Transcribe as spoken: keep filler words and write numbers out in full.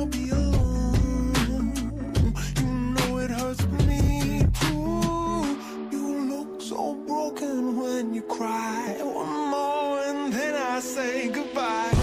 I'll be alone. You know it hurts me too. You look so broken when you cry. One more and then I say goodbye.